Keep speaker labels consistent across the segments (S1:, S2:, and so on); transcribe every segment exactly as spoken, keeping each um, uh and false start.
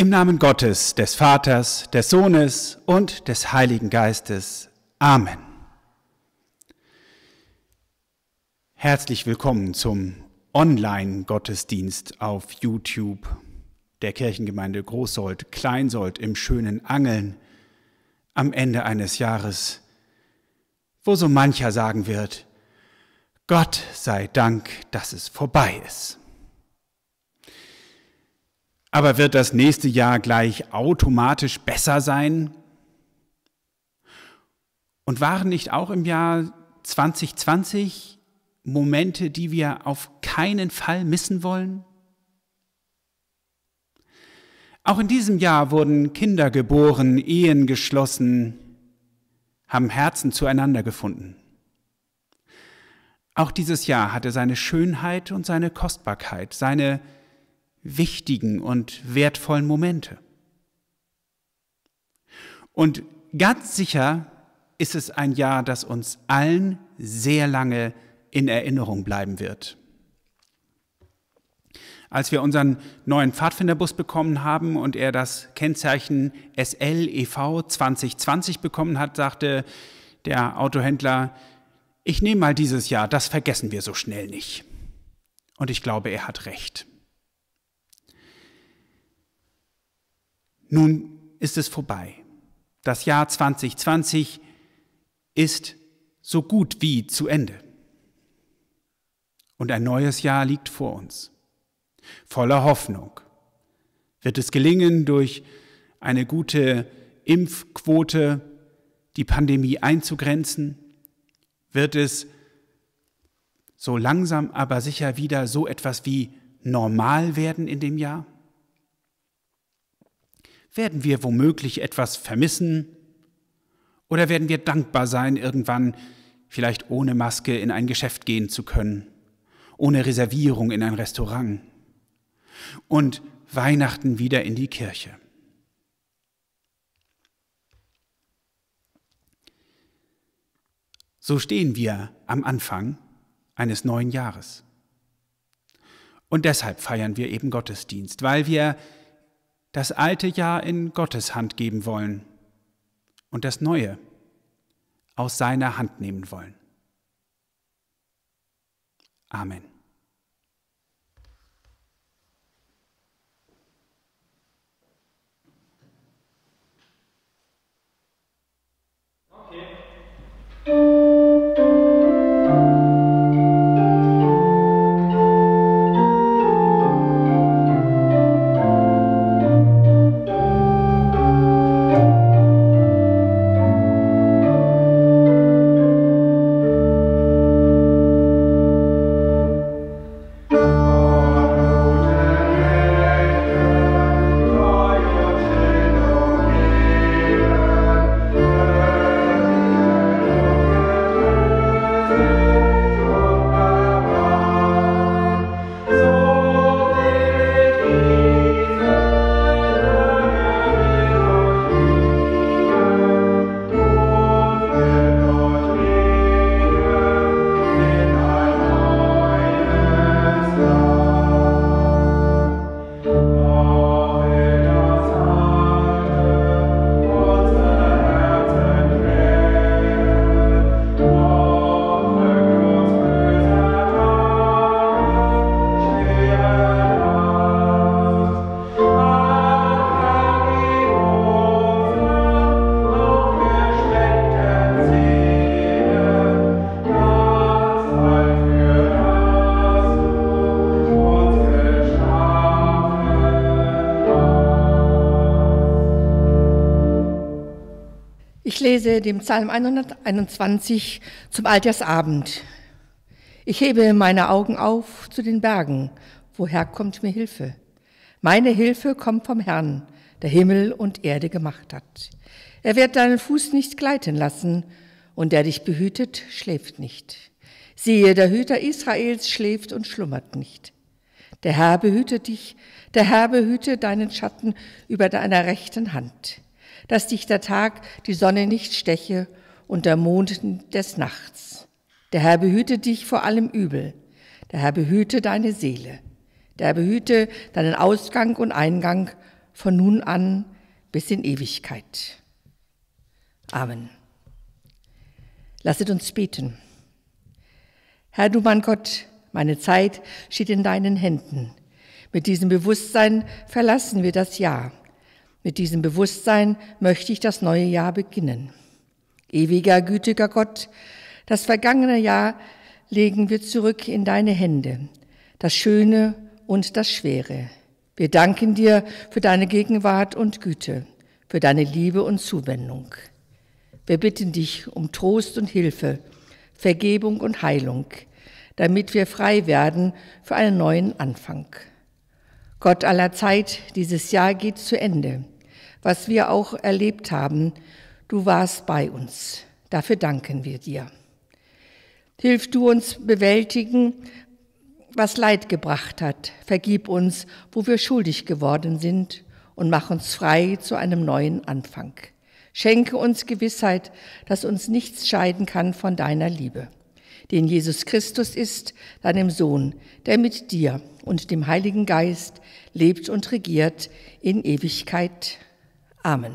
S1: Im Namen Gottes, des Vaters, des Sohnes und des Heiligen Geistes. Amen. Herzlich willkommen zum Online-Gottesdienst auf YouTube der Kirchengemeinde Großsold, Kleinsold im schönen Angeln am Ende eines Jahres, wo so mancher sagen wird, Gott sei Dank, dass es vorbei ist. Aber wird das nächste Jahr gleich automatisch besser sein? Und waren nicht auch im Jahr zwanzig zwanzig Momente, die wir auf keinen Fall missen wollen? Auch in diesem Jahr wurden Kinder geboren, Ehen geschlossen, haben Herzen zueinander gefunden. Auch dieses Jahr hatte seine Schönheit und seine Kostbarkeit, seine wichtigen und wertvollen Momente. Und ganz sicher ist es ein Jahr, das uns allen sehr lange in Erinnerung bleiben wird. Als wir unseren neuen Pfadfinderbus bekommen haben und er das Kennzeichen S L E V zwanzig zwanzig bekommen hat, sagte der Autohändler, ich nehme mal dieses Jahr, das vergessen wir so schnell nicht. Und ich glaube, er hat recht. Nun ist es vorbei. Das Jahr zwanzig zwanzig ist so gut wie zu Ende. Und ein neues Jahr liegt vor uns. Voller Hoffnung. Wird es gelingen, durch eine gute Impfquote die Pandemie einzugrenzen? Wird es so langsam aber sicher wieder so etwas wie normal werden in dem Jahr? Werden wir womöglich etwas vermissen? Oder werden wir dankbar sein, irgendwann vielleicht ohne Maske in ein Geschäft gehen zu können, ohne Reservierung in ein Restaurant und Weihnachten wieder in die Kirche? So stehen wir am Anfang eines neuen Jahres. Und deshalb feiern wir eben Gottesdienst, weil wir das alte Jahr in Gottes Hand geben wollen und das Neue aus seiner Hand nehmen wollen. Amen. Okay.
S2: Ich lese den Psalm hunderteinundzwanzig zum Altersabend. Ich hebe meine Augen auf zu den Bergen. Woher kommt mir Hilfe? Meine Hilfe kommt vom Herrn, der Himmel und Erde gemacht hat. Er wird deinen Fuß nicht gleiten lassen, und der dich behütet, schläft nicht. Siehe, der Hüter Israels schläft und schlummert nicht. Der Herr behütet dich, der Herr behüte deinen Schatten über deiner rechten Hand, dass dich der Tag die Sonne nicht steche und der Mond des Nachts. Der Herr behüte dich vor allem Übel. Der Herr behüte deine Seele. Der Herr behüte deinen Ausgang und Eingang von nun an bis in Ewigkeit. Amen. Lasset uns beten. Herr, du mein Gott, meine Zeit steht in deinen Händen. Mit diesem Bewusstsein verlassen wir das Jahr. Mit diesem Bewusstsein möchte ich das neue Jahr beginnen. Ewiger, gütiger Gott, das vergangene Jahr legen wir zurück in deine Hände, das Schöne und das Schwere. Wir danken dir für deine Gegenwart und Güte, für deine Liebe und Zuwendung. Wir bitten dich um Trost und Hilfe, Vergebung und Heilung, damit wir frei werden für einen neuen Anfang. Gott aller Zeit, dieses Jahr geht zu Ende. Was wir auch erlebt haben, du warst bei uns. Dafür danken wir dir. Hilf du uns bewältigen, was Leid gebracht hat. Vergib uns, wo wir schuldig geworden sind, und mach uns frei zu einem neuen Anfang. Schenke uns Gewissheit, dass uns nichts scheiden kann von deiner Liebe, den Jesus Christus ist, deinem Sohn, der mit dir und dem Heiligen Geist lebt und regiert in Ewigkeit. Amen.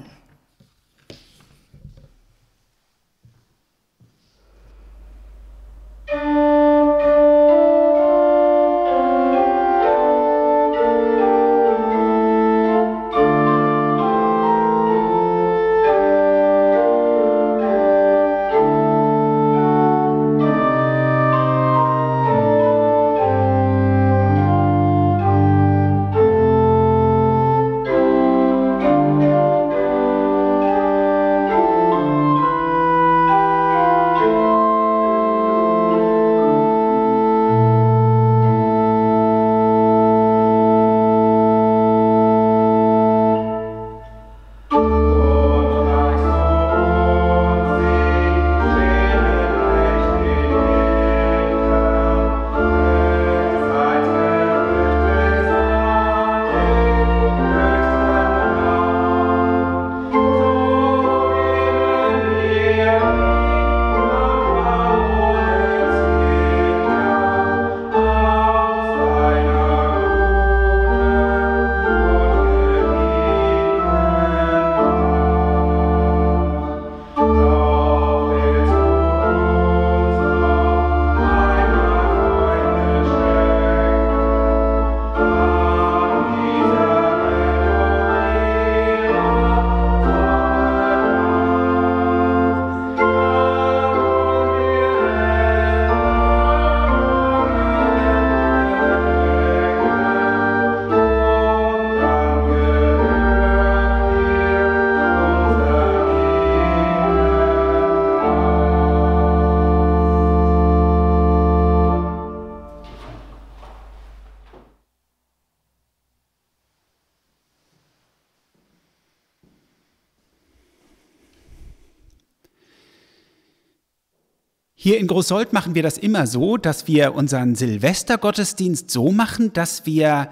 S1: Hier in Großsold machen wir das immer so, dass wir unseren Silvestergottesdienst so machen, dass wir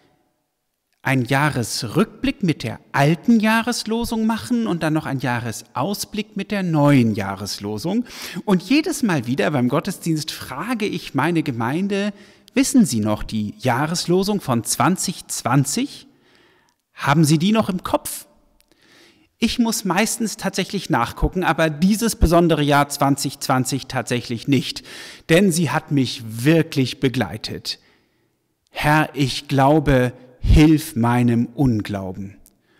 S1: einen Jahresrückblick mit der alten Jahreslosung machen und dann noch einen Jahresausblick mit der neuen Jahreslosung. Und jedes Mal wieder beim Gottesdienst frage ich meine Gemeinde, wissen Sie noch die Jahreslosung von zwanzig zwanzig? Haben Sie die noch im Kopf? Ich muss meistens tatsächlich nachgucken, aber dieses besondere Jahr zwanzig zwanzig tatsächlich nicht, denn sie hat mich wirklich begleitet. Herr, ich glaube, hilf meinem Unglauben.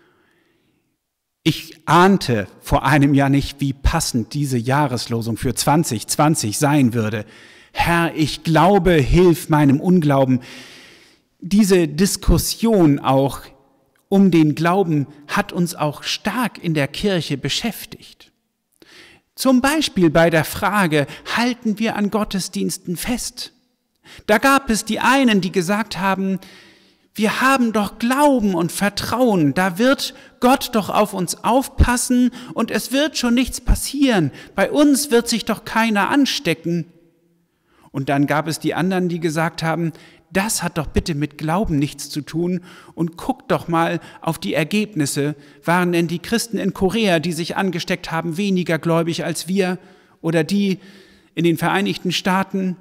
S1: Ich ahnte vor einem Jahr nicht, wie passend diese Jahreslosung für zwanzig zwanzig sein würde. Herr, ich glaube, hilf meinem Unglauben. Diese Diskussion auch um den Glauben hat uns auch stark in der Kirche beschäftigt. Zum Beispiel bei der Frage, halten wir an Gottesdiensten fest? Da gab es die einen, die gesagt haben, wir haben doch Glauben und Vertrauen, da wird Gott doch auf uns aufpassen und es wird schon nichts passieren, bei uns wird sich doch keiner anstecken. Und dann gab es die anderen, die gesagt haben, das hat doch bitte mit Glauben nichts zu tun und guckt doch mal auf die Ergebnisse. Waren denn die Christen in Korea, die sich angesteckt haben, weniger gläubig als wir oder die in den Vereinigten Staaten?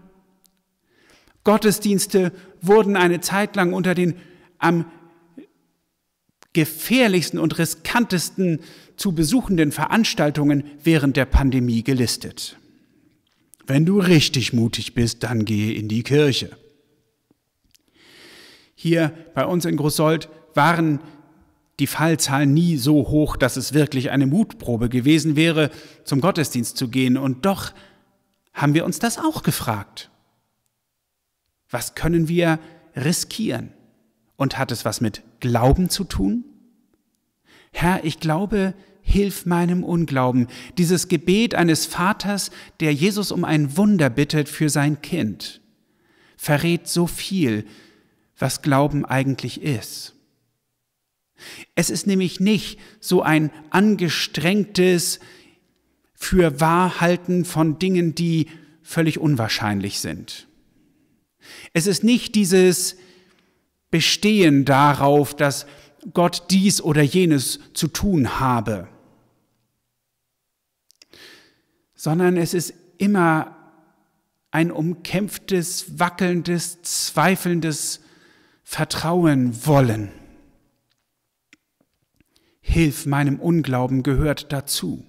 S1: Gottesdienste wurden eine Zeit lang unter den am gefährlichsten und riskantesten zu besuchenden Veranstaltungen während der Pandemie gelistet. Wenn du richtig mutig bist, dann gehe in die Kirche. Hier bei uns in Großsold waren die Fallzahlen nie so hoch, dass es wirklich eine Mutprobe gewesen wäre, zum Gottesdienst zu gehen. Und doch haben wir uns das auch gefragt. Was können wir riskieren? Und hat es was mit Glauben zu tun? Herr, ich glaube, hilf meinem Unglauben. Dieses Gebet eines Vaters, der Jesus um ein Wunder bittet für sein Kind, verrät so viel, was Glauben eigentlich ist. Es ist nämlich nicht so ein angestrengtes Fürwahrhalten von Dingen, die völlig unwahrscheinlich sind. Es ist nicht dieses Bestehen darauf, dass Gott dies oder jenes zu tun habe, sondern es ist immer ein umkämpftes, wackelndes, zweifelndes Vertrauen wollen. Hilf meinem Unglauben gehört dazu.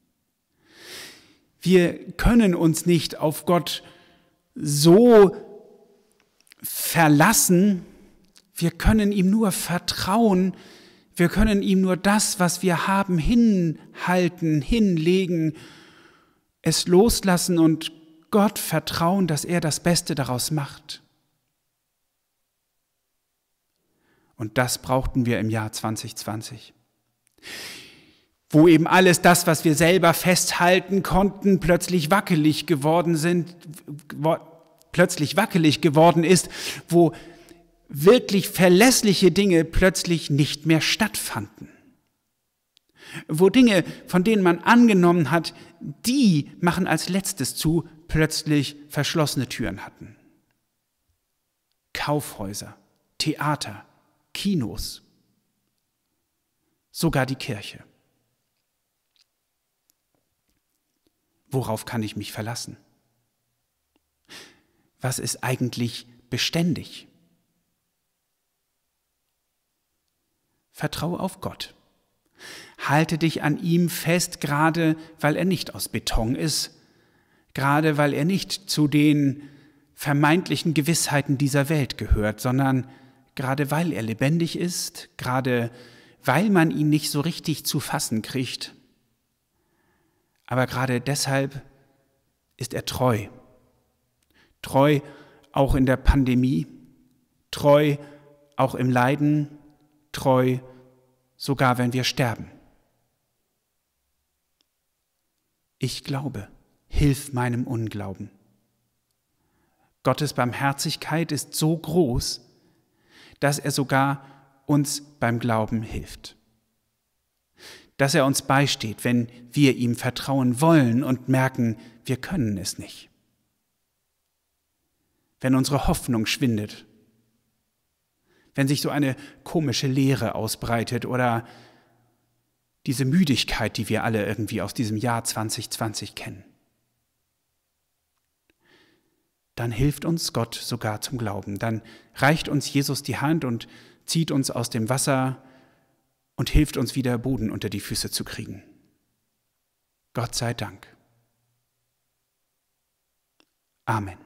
S1: Wir können uns nicht auf Gott so verlassen, wir können ihm nur vertrauen, wir können ihm nur das, was wir haben, hinhalten, hinlegen, es loslassen und Gott vertrauen, dass er das Beste daraus macht. Und das brauchten wir im Jahr zwanzig zwanzig. Wo eben alles das, was wir selber festhalten konnten, plötzlich wackelig geworden sind, plötzlich wackelig geworden ist, wo wirklich verlässliche Dinge plötzlich nicht mehr stattfanden. Wo Dinge, von denen man angenommen hat, die machen als letztes zu, plötzlich verschlossene Türen hatten. Kaufhäuser, Theater, Kinos, sogar die Kirche. Worauf kann ich mich verlassen? Was ist eigentlich beständig? Vertraue auf Gott. Halte dich an ihm fest, gerade weil er nicht aus Beton ist, gerade weil er nicht zu den vermeintlichen Gewissheiten dieser Welt gehört, sondern gerade weil er lebendig ist, gerade weil man ihn nicht so richtig zu fassen kriegt. Aber gerade deshalb ist er treu. Treu auch in der Pandemie, treu auch im Leiden, treu sogar wenn wir sterben. Ich glaube, hilf meinem Unglauben. Gottes Barmherzigkeit ist so groß, dass er sogar uns beim Glauben hilft. Dass er uns beisteht, wenn wir ihm vertrauen wollen und merken, wir können es nicht. Wenn unsere Hoffnung schwindet, wenn sich so eine komische Leere ausbreitet oder diese Müdigkeit, die wir alle irgendwie aus diesem Jahr zwanzig zwanzig kennen, dann hilft uns Gott sogar zum Glauben. Dann reicht uns Jesus die Hand und zieht uns aus dem Wasser und hilft uns wieder Boden unter die Füße zu kriegen. Gott sei Dank. Amen.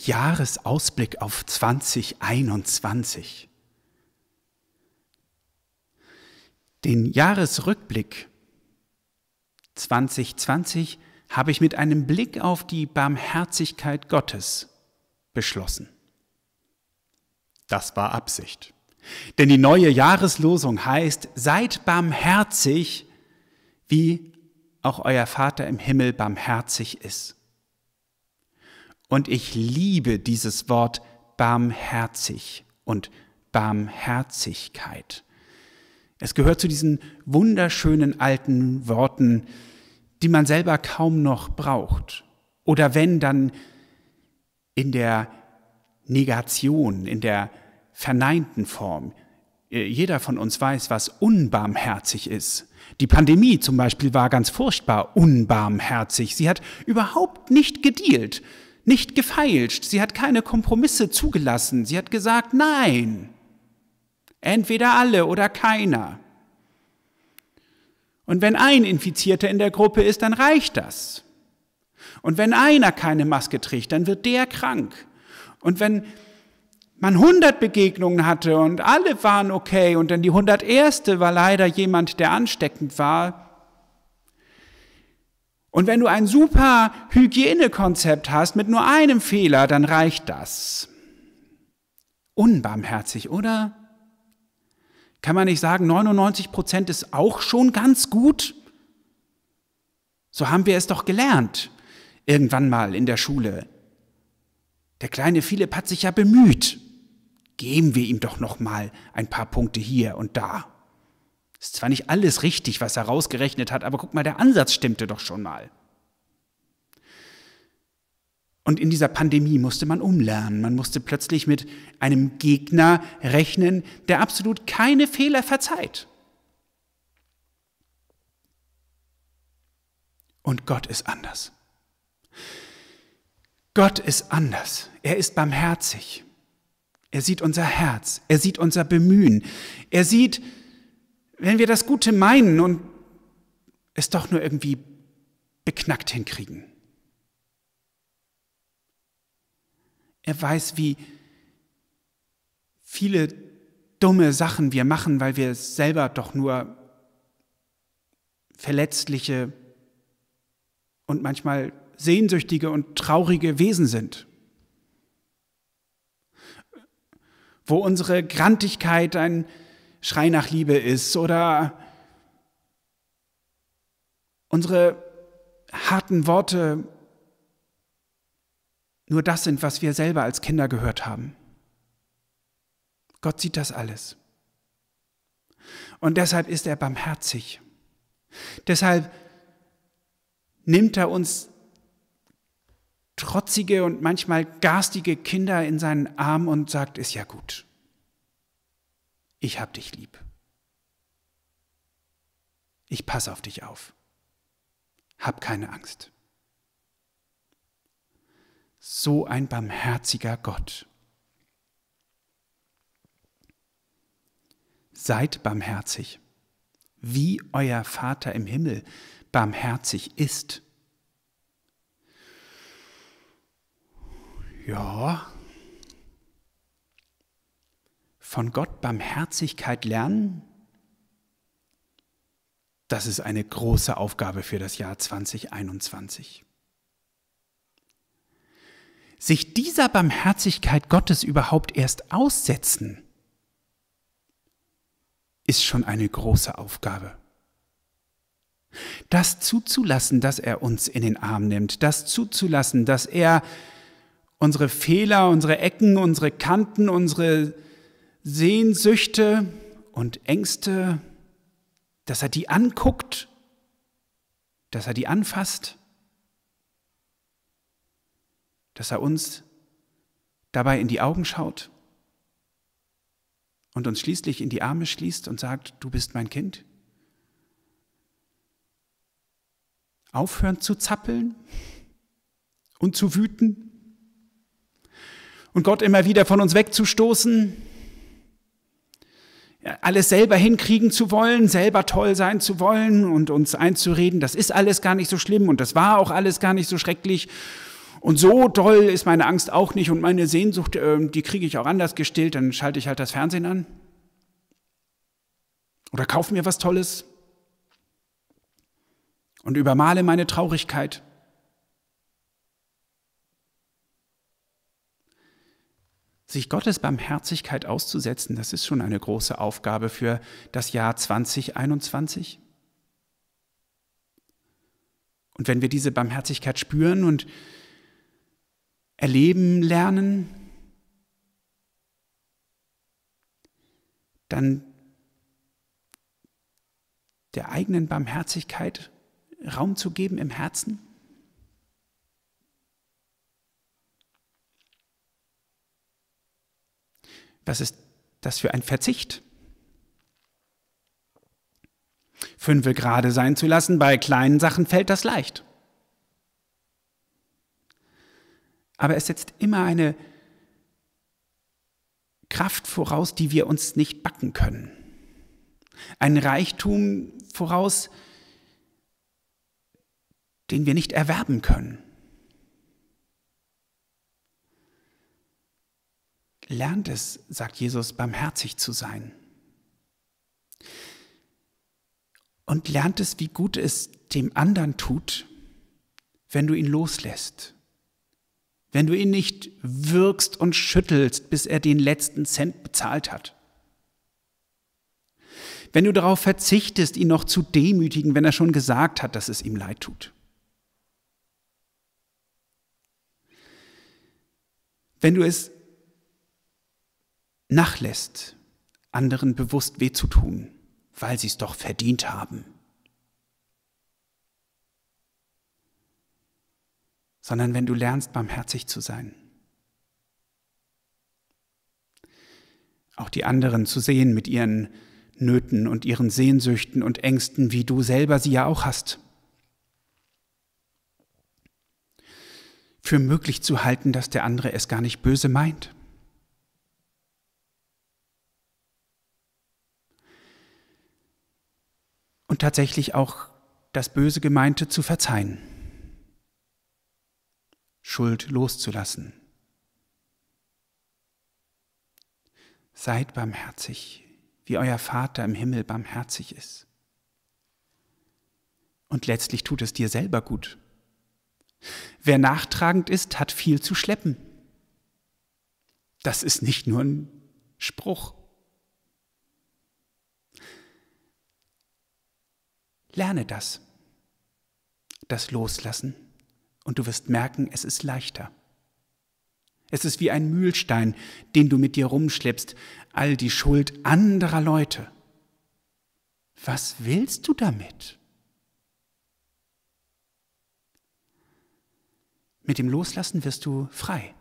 S1: Jahresausblick auf zwanzig einundzwanzig. Den Jahresrückblick zwanzig zwanzig habe ich mit einem Blick auf die Barmherzigkeit Gottes beschlossen. Das war Absicht. Denn die neue Jahreslosung heißt, seid barmherzig, wie auch euer Vater im Himmel barmherzig ist. Und ich liebe dieses Wort barmherzig und Barmherzigkeit. Es gehört zu diesen wunderschönen alten Worten, die man selber kaum noch braucht. Oder wenn, dann in der Negation, in der verneinten Form. Jeder von uns weiß, was unbarmherzig ist. Die Pandemie zum Beispiel war ganz furchtbar unbarmherzig. Sie hat überhaupt nicht gedealt, nicht gefeilscht. Sie hat keine Kompromisse zugelassen. Sie hat gesagt, nein, entweder alle oder keiner. Und wenn ein Infizierter in der Gruppe ist, dann reicht das. Und wenn einer keine Maske trägt, dann wird der krank. Und wenn man hundert Begegnungen hatte und alle waren okay und dann die hunderterste war leider jemand, der ansteckend war. Und wenn du ein super Hygienekonzept hast mit nur einem Fehler, dann reicht das. Unbarmherzig, oder? Kann man nicht sagen, neunundneunzig Prozent ist auch schon ganz gut? So haben wir es doch gelernt, irgendwann mal in der Schule. Der kleine Philipp hat sich ja bemüht. Geben wir ihm doch noch mal ein paar Punkte hier und da. Ist zwar nicht alles richtig, was er rausgerechnet hat, aber guck mal, der Ansatz stimmte doch schon mal. Und in dieser Pandemie musste man umlernen. Man musste plötzlich mit einem Gegner rechnen, der absolut keine Fehler verzeiht. Und Gott ist anders. Gott ist anders. Er ist barmherzig. Er sieht unser Herz. Er sieht unser Bemühen. Er sieht, wenn wir das Gute meinen und es doch nur irgendwie beknackt hinkriegen. Er weiß, wie viele dumme Sachen wir machen, weil wir selber doch nur verletzliche und manchmal sehnsüchtige und traurige Wesen sind. Wo unsere Grantigkeit ein Schrei nach Liebe ist oder unsere harten Worte nur das sind, was wir selber als Kinder gehört haben. Gott sieht das alles. Und deshalb ist er barmherzig. Deshalb nimmt er uns trotzige und manchmal garstige Kinder in seinen Arm und sagt, ist ja gut. Ich hab dich lieb. Ich passe auf dich auf. Hab keine Angst. So ein barmherziger Gott. Seid barmherzig, wie euer Vater im Himmel barmherzig ist. Ja, von Gott Barmherzigkeit lernen, das ist eine große Aufgabe für das Jahr zwanzig einundzwanzig. Sich dieser Barmherzigkeit Gottes überhaupt erst aussetzen, ist schon eine große Aufgabe. Das zuzulassen, dass er uns in den Arm nimmt, das zuzulassen, dass er unsere Fehler, unsere Ecken, unsere Kanten, unsere Sehnsüchte und Ängste, dass er die anguckt, dass er die anfasst, dass er uns dabei in die Augen schaut und uns schließlich in die Arme schließt und sagt, du bist mein Kind. Aufhören zu zappeln und zu wüten und Gott immer wieder von uns wegzustoßen, alles selber hinkriegen zu wollen, selber toll sein zu wollen und uns einzureden, das ist alles gar nicht so schlimm und das war auch alles gar nicht so schrecklich Und so doll ist meine Angst auch nicht und meine Sehnsucht, äh, die kriege ich auch anders gestillt, dann schalte ich halt das Fernsehen an. Oder kaufe mir was Tolles und übermale meine Traurigkeit. Sich Gottes Barmherzigkeit auszusetzen, das ist schon eine große Aufgabe für das Jahr zwanzig einundzwanzig. Und wenn wir diese Barmherzigkeit spüren und erleben lernen, dann der eigenen Barmherzigkeit Raum zu geben im Herzen. Was ist das für ein Verzicht? Fünfe gerade sein zu lassen, bei kleinen Sachen fällt das leicht. Aber es setzt immer eine Kraft voraus, die wir uns nicht backen können. Ein Reichtum voraus, den wir nicht erwerben können. Lernt es, sagt Jesus, barmherzig zu sein. Und lernt es, wie gut es dem anderen tut, wenn du ihn loslässt. Wenn du ihn nicht würgst und schüttelst, bis er den letzten Cent bezahlt hat. Wenn du darauf verzichtest, ihn noch zu demütigen, wenn er schon gesagt hat, dass es ihm leid tut. Wenn du es nachlässt, anderen bewusst weh zu tun, weil sie es doch verdient haben. Sondern wenn du lernst, barmherzig zu sein. Auch die anderen zu sehen mit ihren Nöten und ihren Sehnsüchten und Ängsten, wie du selber sie ja auch hast. Für möglich zu halten, dass der andere es gar nicht böse meint. Und tatsächlich auch das böse Gemeinte zu verzeihen. Schuld loszulassen. Seid barmherzig, wie euer Vater im Himmel barmherzig ist. Und letztlich tut es dir selber gut. Wer nachtragend ist, hat viel zu schleppen. Das ist nicht nur ein Spruch. Lerne das, das Loslassen, und du wirst merken, es ist leichter. Es ist wie ein Mühlstein, den du mit dir rumschleppst, all die Schuld anderer Leute. Was willst du damit? Mit dem Loslassen wirst du frei.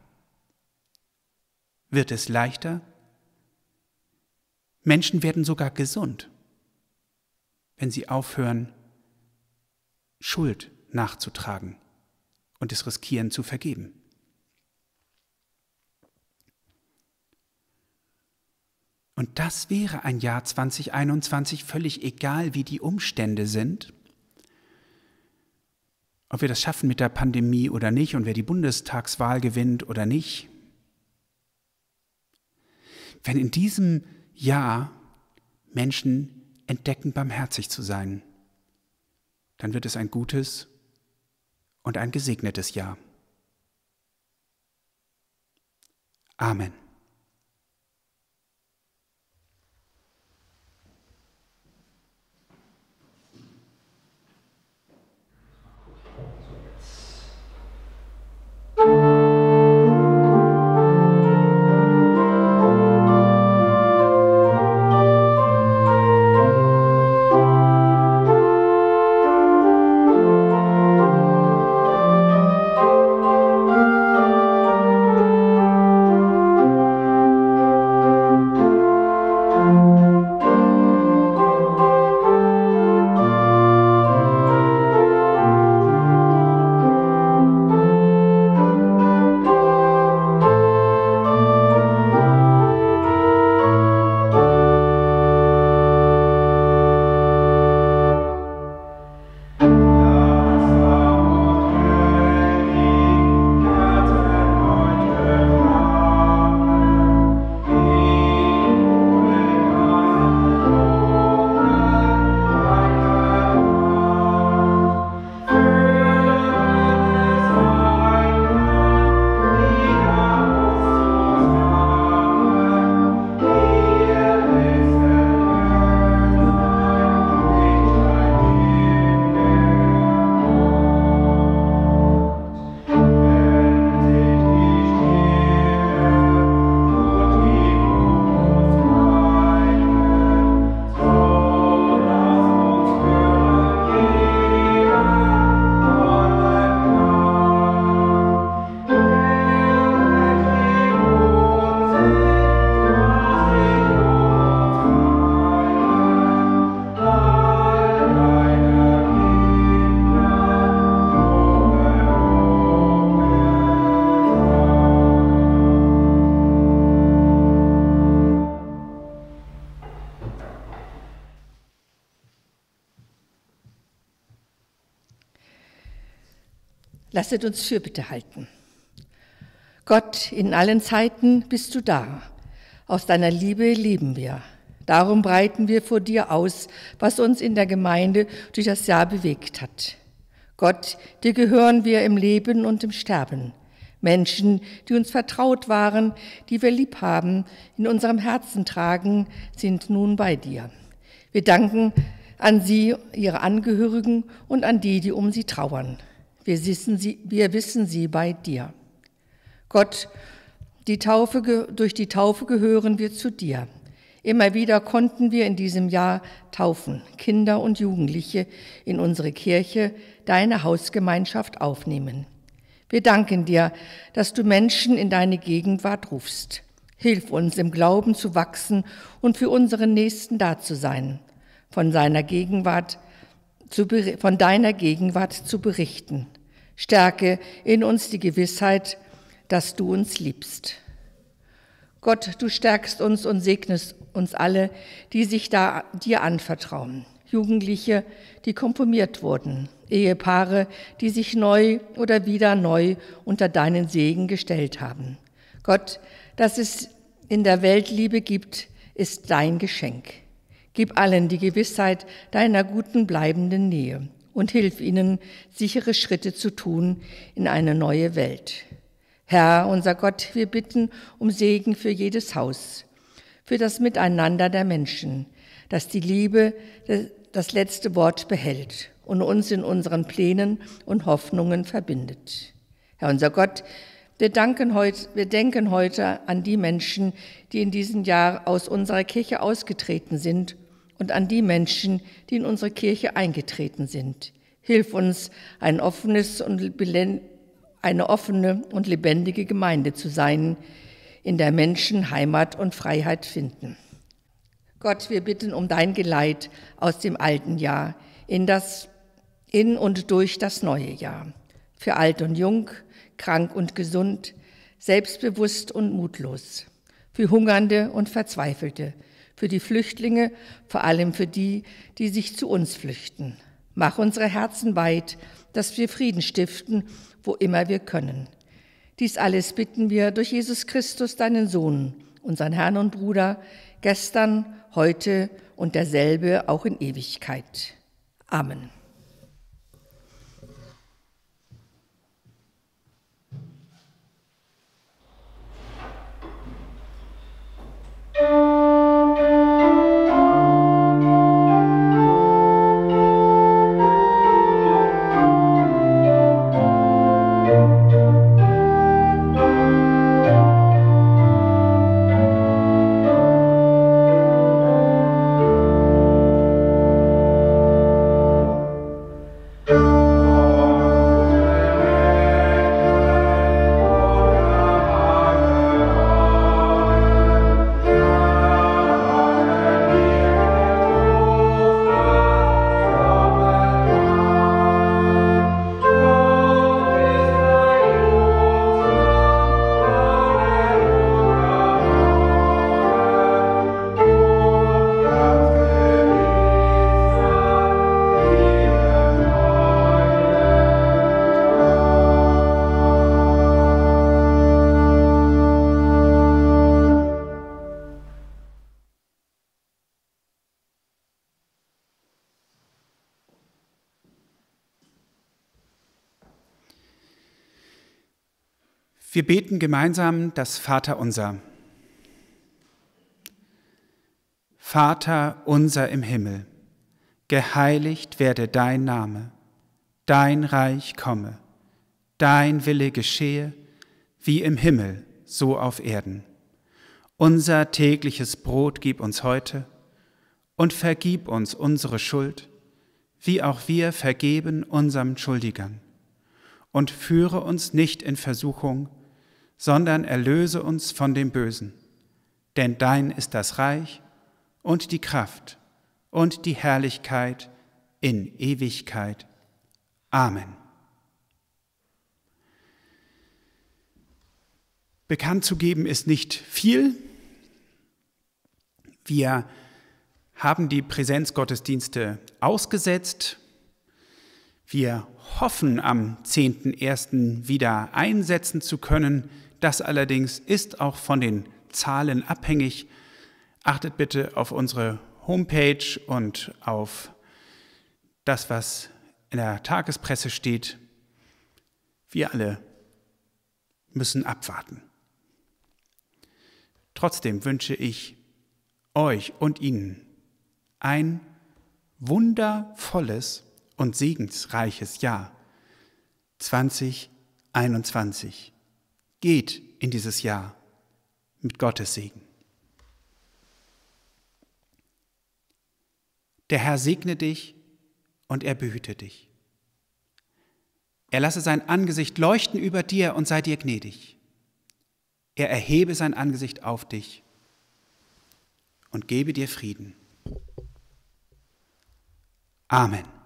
S1: Wird es leichter? Menschen werden sogar gesund, wenn sie aufhören, Schuld nachzutragen und es riskieren zu vergeben. Und das wäre ein Jahr zwanzig einundzwanzig, völlig egal, wie die Umstände sind, ob wir das schaffen mit der Pandemie oder nicht und wer die Bundestagswahl gewinnt oder nicht. Wenn in diesem Jahr Menschen entdecken, barmherzig zu sein, dann wird es ein gutes und ein gesegnetes Jahr. Amen.
S2: Lasset uns Fürbitte halten. Gott, in allen Zeiten bist du da. Aus deiner Liebe leben wir. Darum breiten wir vor dir aus, was uns in der Gemeinde durch das Jahr bewegt hat. Gott, dir gehören wir im Leben und im Sterben. Menschen, die uns vertraut waren, die wir lieb haben, in unserem Herzen tragen, sind nun bei dir. Wir danken an sie, ihre Angehörigen und an die, die um sie trauern. Wir wissen sie, wir wissen sie bei dir. Gott, die Taufe, durch die Taufe gehören wir zu dir. Immer wieder konnten wir in diesem Jahr taufen, Kinder und Jugendliche in unsere Kirche, deine Hausgemeinschaft aufnehmen. Wir danken dir, dass du Menschen in deine Gegenwart rufst. Hilf uns, im Glauben zu wachsen und für unseren Nächsten da zu sein, von seiner Gegenwart zu, von deiner Gegenwart zu berichten. Stärke in uns die Gewissheit, dass du uns liebst. Gott, du stärkst uns und segnest uns alle, die sich da dir anvertrauen. Jugendliche, die konfirmiert wurden, Ehepaare, die sich neu oder wieder neu unter deinen Segen gestellt haben. Gott, dass es in der Welt Liebe gibt, ist dein Geschenk. Gib allen die Gewissheit deiner guten bleibenden Nähe und hilf ihnen, sichere Schritte zu tun in eine neue Welt. Herr, unser Gott, wir bitten um Segen für jedes Haus, für das Miteinander der Menschen, dass die Liebe das letzte Wort behält und uns in unseren Plänen und Hoffnungen verbindet. Herr, unser Gott, wir, danken heute, wir denken heute an die Menschen, die in diesem Jahr aus unserer Kirche ausgetreten sind und an die Menschen, die in unsere Kirche eingetreten sind. Hilf uns, ein offenes und eine offene und lebendige Gemeinde zu sein, in der Menschen Heimat und Freiheit finden. Gott, wir bitten um dein Geleit aus dem alten Jahr in das, in und durch das neue Jahr. Für alt und jung, krank und gesund, selbstbewusst und mutlos. Für Hungernde und Verzweifelte. Für die Flüchtlinge, vor allem für die, die sich zu uns flüchten. Mach unsere Herzen weit, dass wir Frieden stiften, wo immer wir können. Dies alles bitten wir durch Jesus Christus, deinen Sohn, unseren Herrn und Bruder, gestern, heute und derselbe auch in Ewigkeit. Amen.
S1: Wir beten gemeinsam das Vaterunser. Vater unser im Himmel, geheiligt werde dein Name, dein Reich komme, dein Wille geschehe, wie im Himmel, so auf Erden. Unser tägliches Brot gib uns heute und vergib uns unsere Schuld, wie auch wir vergeben unseren Schuldigern. Und führe uns nicht in Versuchung, sondern erlöse uns von dem Bösen. Denn dein ist das Reich und die Kraft und die Herrlichkeit in Ewigkeit. Amen. Bekannt zu geben ist nicht viel. Wir haben die Präsenzgottesdienste ausgesetzt. Wir hoffen, am zehnten ersten wieder einsetzen zu können. Das allerdings ist auch von den Zahlen abhängig. Achtet bitte auf unsere Homepage und auf das, was in der Tagespresse steht. Wir alle müssen abwarten. Trotzdem wünsche ich euch und Ihnen ein wundervolles und segensreiches Jahr zwanzig einundzwanzig. Geht in dieses Jahr mit Gottes Segen. Der Herr segne dich und er behüte dich. Er lasse sein Angesicht leuchten über dir und sei dir gnädig. Er erhebe sein Angesicht auf dich und gebe dir Frieden. Amen.